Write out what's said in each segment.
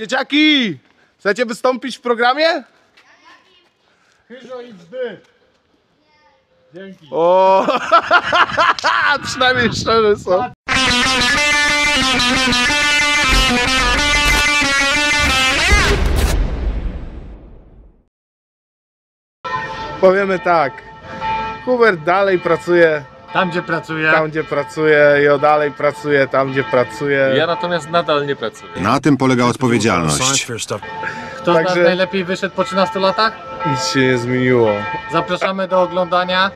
Dzieciaki! Chcecie wystąpić w programie? Chyżo i wzdy. Dzięki. O, przynajmniej szczerze są. Powiemy tak. Hubert dalej pracuje Tam gdzie pracuję. tam, gdzie pracuje, Jo dalej pracuje tam, gdzie pracuje. Ja natomiast nadal nie pracuję. Na tym polega odpowiedzialność. Kto z nas Także- najlepiej wyszedł po 13 latach? Nic się nie zmieniło. Zapraszamy do oglądania.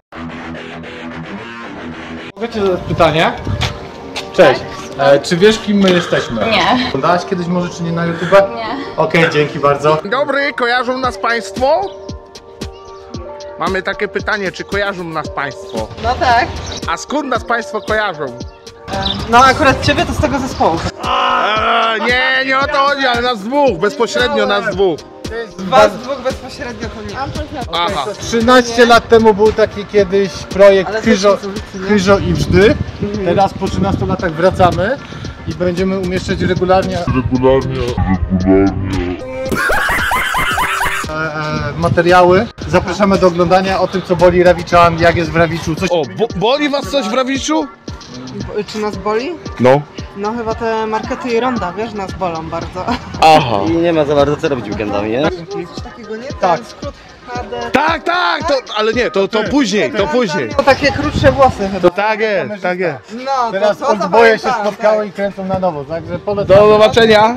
Mogę Cię zadać pytanie? Cześć. Czy wiesz, kim my jesteśmy? Nie. Oglądałaś kiedyś może, czy nie na YouTube? Nie. Okej, dzięki bardzo. Dzień dobry, kojarzą nas Państwo? Mamy takie pytanie, czy kojarzą nas Państwo? No tak. A skąd nas Państwo kojarzą? No akurat ciebie to z tego zespołu. Nie o to chodzi, ale nas dwóch, bezpośrednio nas dwóch. Was dwóch bezpośrednio to nie. Aha. 13 lat temu był taki kiedyś projekt Chyżo i Wrzdy. Teraz po 13 latach wracamy i będziemy umieszczać regularnie materiały. Zapraszamy do oglądania o tym, co boli Rawiczan, jak jest w Rawiczu. Coś... O, boli Was coś w Rawiczu? Czy nas boli? No. No chyba te markety i ronda, wiesz, nas bolą bardzo. Aha. I nie ma za bardzo co robić weekendami, nie? Coś takiego nie? Tak. Ten skrót HD. Tak, ale nie, to później, to później. To takie krótsze włosy chyba. To tak jest, tak jest. No, Teraz to co oboje się zapamiętałem, spotkały tak. i kręcą na nowo, także polecam. Do zobaczenia.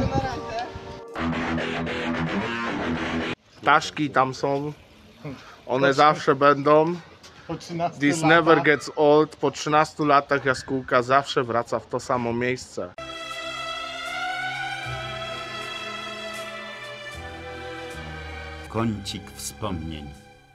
Ptaszki tam są. One zawsze będą. Po 13 This latach. never gets old. Po 13 latach jaskółka zawsze wraca w to samo miejsce. Kącik wspomnień.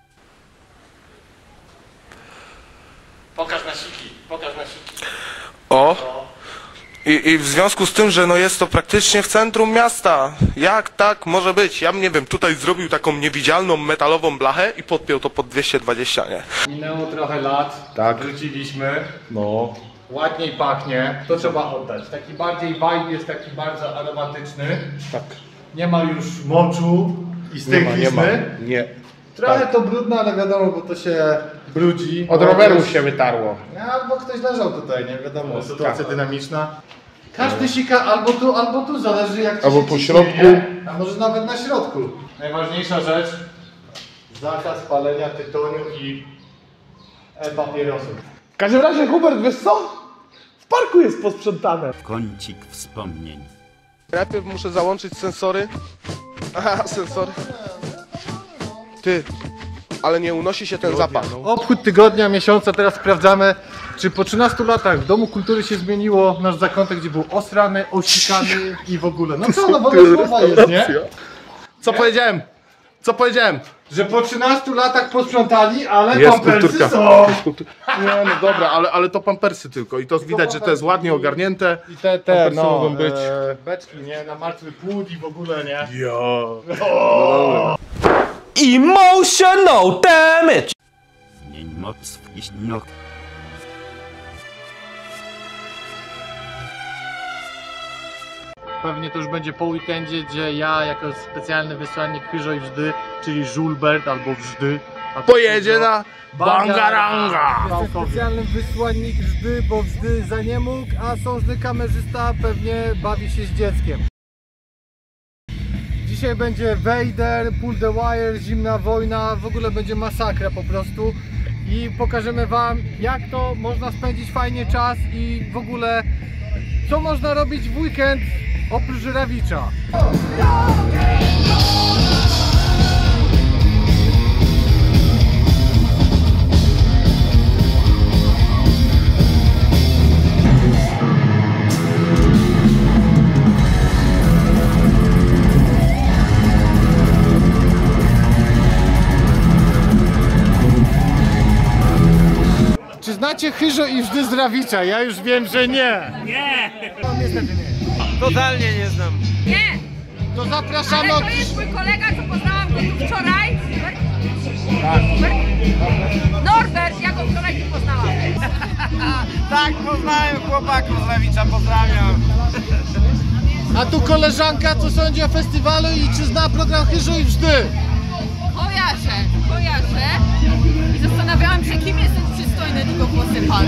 Pokaż na siki, pokaż na siki. O! I w związku z tym, że no jest to praktycznie w centrum miasta. Jak tak może być? Ja nie wiem, tutaj zrobił taką niewidzialną metalową blachę i podpiął to pod 220, nie? Minęło trochę lat, Tak. wróciliśmy, No. ładniej pachnie, to trzeba oddać. Taki bardziej vibe jest taki bardzo aromatyczny. Tak. Nie ma już moczu i styglizny. Nie. Trochę to brudne, ale wiadomo, bo to się brudzi. Od roweru się wytarło. No, albo ktoś leżał tutaj, nie wiadomo, sytuacja tak. dynamiczna. Każdy sika albo tu, zależy jak ci Albo się po ciśnie, środku. nie? A może nawet na środku. Najważniejsza rzecz, zakaz palenia tytoniu i papierosów. W każdym razie, Hubert, wiesz co? W parku jest posprzątane. Kącik wspomnień. Najpierw muszę załączyć sensory. Aha, sensory. Ty, ale nie unosi się ten zapach. Obchód tygodnia, miesiąca, teraz sprawdzamy, czy po 13 latach w Domu Kultury się zmieniło nasz zakątek, gdzie był osrany, osikany i w ogóle. No co, no bo to słowa jest, nie? Co powiedziałem? Co powiedziałem? Że po 13 latach posprzątali, ale Jest pampersy kulturka. są. Nie, no dobra, ale to pampersy tylko. I to widać, że to jest ładnie ogarnięte. I te Pampersy mogą być. beczki, nie? Na martwy płód i w ogóle, nie? Jo. Emotional damage! Nie moc iść no. Pewnie to już będzie po weekendzie, gdzie ja jako specjalny wysłannik Chyżo i Wrzdy, czyli Żulbert albo Wrzdy, Pojedzie na Bangaranga. Jestem specjalnym wysłannik Wrzdy, bo Wrzdy za nie mógł, a sążny kamerzysta pewnie bawi się z dzieckiem. Dzisiaj będzie Vader, Pull the Wire, zimna wojna, w ogóle będzie masakra po prostu. I pokażemy wam, jak to można spędzić fajnie czas i w ogóle co można robić w weekend oprócz Rawicza. Czy znacie Chyżo i Wrzdy z Rawicza? Ja już wiem, że nie. Nie! No, niestety nie. Totalnie nie znam. Nie! To zapraszamy Ale to jest mój kolega, co poznałam go tu wczoraj. Norbert, ja go wczoraj tu poznałam. Tak, poznałem chłopaków z Rawicza, pozdrawiam. A tu koleżanka, co sądzi o festiwalu i czy zna program Chyżo i Wżdy? Kojarzę. I zastanawiałam się, kim jest ten przystojny, tylko włosy pan.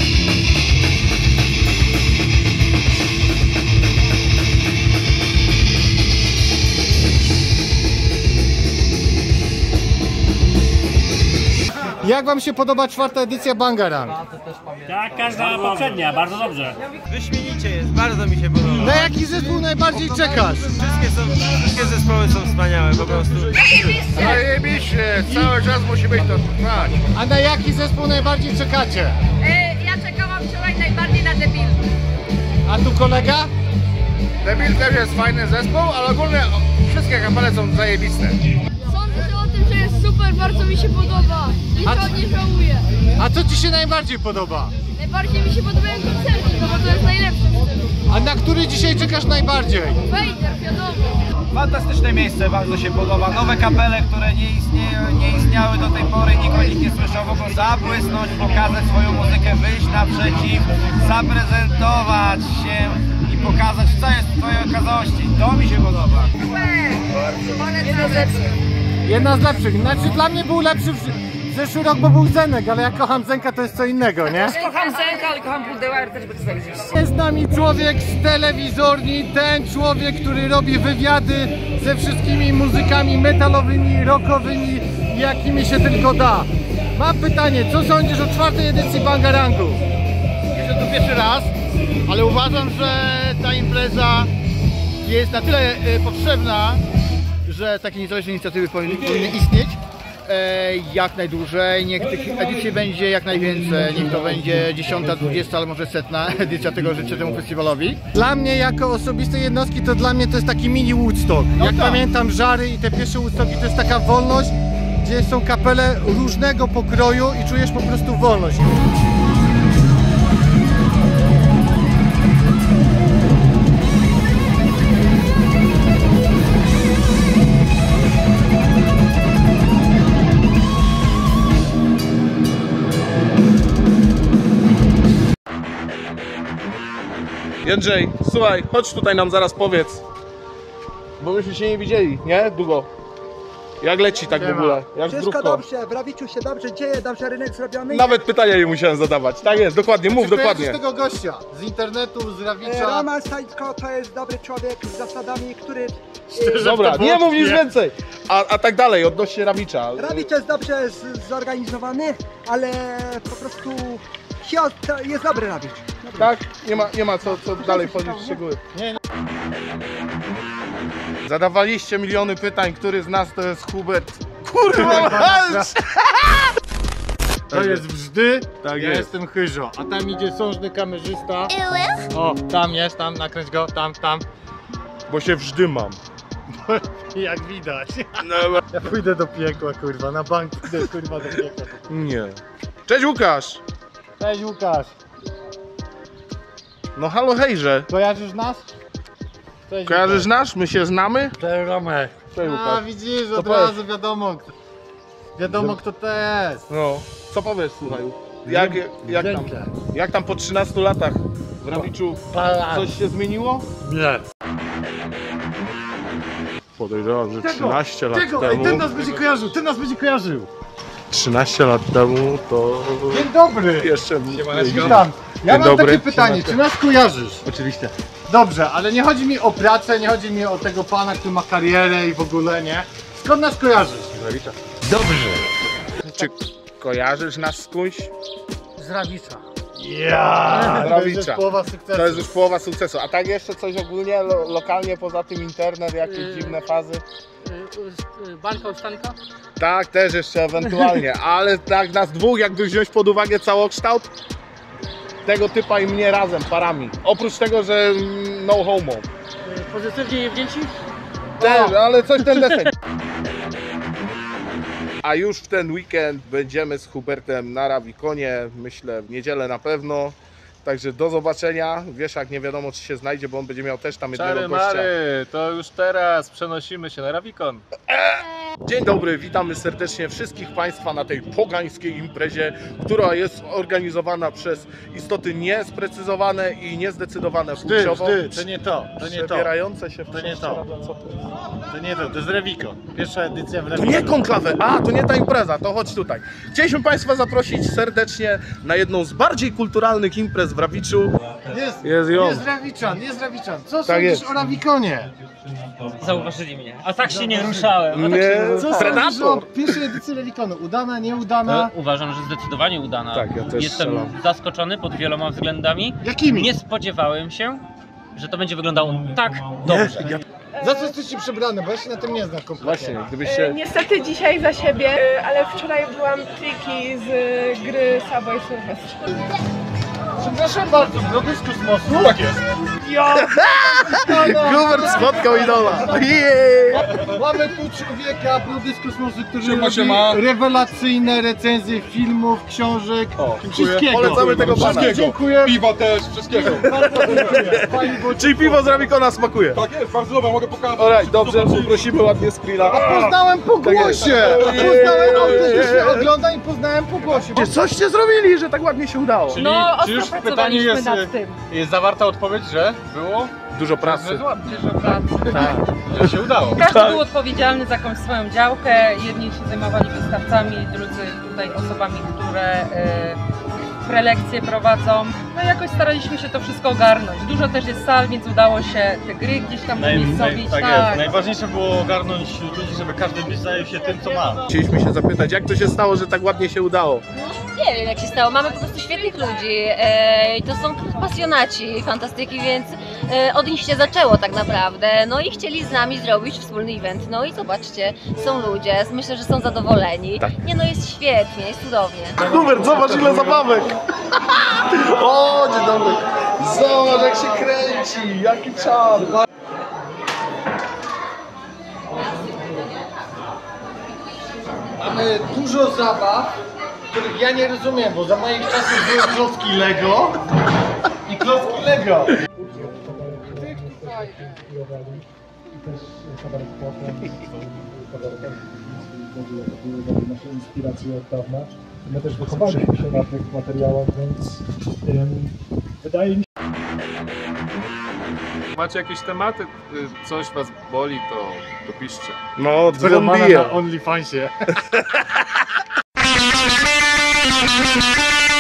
Jak wam się podoba 4. edycja Bangarang? Tak, każda poprzednia, bardzo dobrze. Wyśmienicie jest, bardzo mi się podoba. Na jaki zespół najbardziej czekasz? Wszystkie zespoły są wspaniałe po prostu. Zajebiście, cały czas musi być to trwać. A na jaki zespół najbardziej czekacie? Ja czekałam wczoraj najbardziej na debil. A tu kolega? Debil też jest fajny zespół, ale ogólnie wszystkie kapele są zajebiste. Sądzę o tym, że jest super, bardzo mi się podoba. I A to co- nie żałuję. A co ci się najbardziej podoba? Najbardziej mi się podobają koncerty, no bo to jest najlepsze w stylu. A na który dzisiaj czekasz najbardziej? Vader, wiadomo. Fantastyczne miejsce, bardzo się podoba. Nowe kapele, które nie istniały do tej pory, nikt o nich nie słyszał. Mogą zabłysnąć, pokazać swoją muzykę, wyjść naprzeciw, zaprezentować się i pokazać, co jest w twojej okazałości. To mi się podoba. Jedna z lepszych. Znaczy dla mnie był lepszy w zeszły rok, bo był Zenek, ale jak kocham Zenka, to jest co innego, nie? Kocham Zenka, ale kocham Pull the Wire też bez zajebiście. Jest z nami człowiek z telewizorni, ten człowiek, który robi wywiady ze wszystkimi muzykami metalowymi, rockowymi, jakimi się tylko da. Mam pytanie, co sądzisz o 4. edycji Bangarangu? Jestem tu pierwszy raz, ale uważam, że ta impreza jest na tyle potrzebna, że takie niezależne inicjatywy powinny istnieć jak najdłużej. Niech tych edycji będzie jak najwięcej. Niech to będzie 10., 20., ale może 100. edycja tego, życzę temu festiwalowi. Dla mnie jako osobistej jednostki to dla mnie to jest taki mini Woodstock. Jak tak. pamiętam Żary i te pierwsze Woodstocki, to jest taka wolność, gdzie są kapele różnego pokroju i czujesz po prostu wolność. Jędrzej, słuchaj, chodź tutaj nam zaraz powiedz. Bo myśmy się nie widzieli, nie? Długo. Jak leci tak w ogóle? Jak Wszystko zdrówko? dobrze, w Rawiciu się dobrze dzieje, dobrze rynek zrobiony. Nawet pytania jej musiałem zadawać. Tak jest, dokładnie, mów Czy kojarzysz dokładnie. tego gościa z internetu, z Rawicza? Roman Stajko to jest dobry człowiek z zasadami, który... Dobra, nie mów nic więcej. A tak dalej, odnośnie Rawicza. Rawicz jest dobrze zorganizowany, ale po prostu jest dobry Rawicz. Dobry. Tak? Nie ma co dalej wchodzić w szczegóły. Nie. Zadawaliście miliony pytań, który z nas to jest Hubert. Kurwa, To jest Wżdy, Tak ja jest. jestem Chyżo, a tam idzie sążny kamerzysta. O, tam jest, tam, nakręć go, tam. bo się wżdymam. Jak widać. No, Ja pójdę do piekła, kurwa, na bank pójdę, kurwa, do piekła. nie. Cześć Łukasz. Cześć Łukasz, No halo hejże. kojarzysz nas? Cześć Kojarzysz nas? My się znamy? Cześć Romek. Cześć A Łukasz. widzisz, To od powiedz. razu wiadomo kto to jest. No, co powiesz, słuchaj? Jak tam po 13 latach w Rawiczu coś się zmieniło? Nie. Podejrzewam, że 13 lat Ej, temu. ten nas będzie kojarzył, 13 lat temu to Dzień dobry. jeszcze Witam. Ja Dzień mam dobry. takie pytanie, czy nas kojarzysz? Oczywiście. Dobrze, ale nie chodzi mi o pracę, nie chodzi mi o tego pana, który ma karierę i w ogóle, nie? Skąd nas kojarzysz? Czy kojarzysz nas skądś? Z Rawicza. Ja, to Rawicza. jest już połowa sukcesu. To jest już połowa sukcesu. A tak jeszcze coś ogólnie lokalnie poza tym internet, jakieś dziwne fazy? Bańka Stanka? Tak, też jeszcze ewentualnie, ale tak nas dwóch, jakby wziąć pod uwagę całokształt tego typa i mnie razem, parami. Oprócz tego, że no homo. Pozytywnie je wdzięci? Też, ale coś ten deseń. A już w ten weekend będziemy z Hubertem na Rawikonie, myślę w niedzielę na pewno. Także do zobaczenia. Wieszak nie wiadomo czy się znajdzie, bo on będzie miał też tam jednego gościa. To już teraz przenosimy się na Rawikon. Dzień dobry, witamy serdecznie wszystkich Państwa na tej pogańskiej imprezie, która jest organizowana przez istoty niesprecyzowane i niezdecydowane płciowo. To nie to, Przebierające się w To nie to. Co to jest? to jest Rewiko. Pierwsza edycja w To Rewiko. nie konklawę, to nie ta impreza, to chodź tutaj. Chcieliśmy Państwa zaprosić serdecznie na jedną z bardziej kulturalnych imprez w Rawiczu. Jest ją. Jest Rawiczan. Co Tak sądzisz jest. o Rawikonie? Zauważyli mnie. A tak się nie ruszałem. Nie, Co sądzisz o Predator. pierwszej edycji Rewikonu? Udana, nieudana? Uważam, że zdecydowanie udana. Tak, ja też Jestem strzelam. zaskoczony pod wieloma względami. Jakimi? Nie spodziewałem się, że to będzie wyglądało tak dobrze. Za co jesteście przebrane? Bo ja się na tym nie znam kompletnie. Właśnie, gdybyście... Niestety dzisiaj za siebie, ale wczoraj byłam triki z gry Subway Surfers. Przepraszam bardzo, brody z kosmosu? Tak jest. Hubert spotkał idola. Mamy tu człowieka, brody z kosmosu, który robi rewelacyjne recenzje filmów, książek, wszystkiego. Polecamy tego pana. Dziękuję. Piwa też, wszystkiego. Bardzo dziękuję. Pani Wojciech. Czyli piwo z Rawikona smakuje. Tak jest, bardzo dobra, mogę pokazać. Alright, dobrze, poprosimy ładnie screena. Poznałem po Tak jest. głosie! Poznałem autentycznie, oglądam i poznałem po głosie. Coście zrobili, że tak ładnie się udało? No, Czy już ostro w pytaniu pracowaliśmy jest, nad tym. jest zawarta odpowiedź, że było? Dużo pracy. Że się udało. Każdy był odpowiedzialny za jakąś swoją działkę. Jedni się zajmowali wystawcami, drudzy tutaj osobami, które prelekcje prowadzą. No i jakoś staraliśmy się to wszystko ogarnąć. Dużo też jest sal, więc udało się te gry gdzieś tam umiejscowić. Tak jest. Najważniejsze było ogarnąć ludzi, żeby każdy zajął się tym, co ma. Chcieliśmy się zapytać, jak to się stało, że tak ładnie się udało? Nie wiem jak się stało, mamy po prostu świetnych ludzi i to są pasjonaci fantastyki, więc od nich się zaczęło tak naprawdę, no i chcieli z nami zrobić wspólny event, no i zobaczcie, są ludzie, myślę, że są zadowoleni, nie no jest świetnie, jest cudownie. Hubert, zobacz ile zabawek! O, dzień dobry! Zobacz jak się kręci, jaki czar! Mamy dużo zabaw, których ja nie rozumiem, bo za moich czasów były klocki Lego i klocki Lego. Nasze inspiracje od dawna. My też wychowaliśmy się na tych materiałach, więc wydaje mi się... Macie jakieś tematy, coś was boli, to piszcie. No, dzwon Mana bije. na OnlyFansie.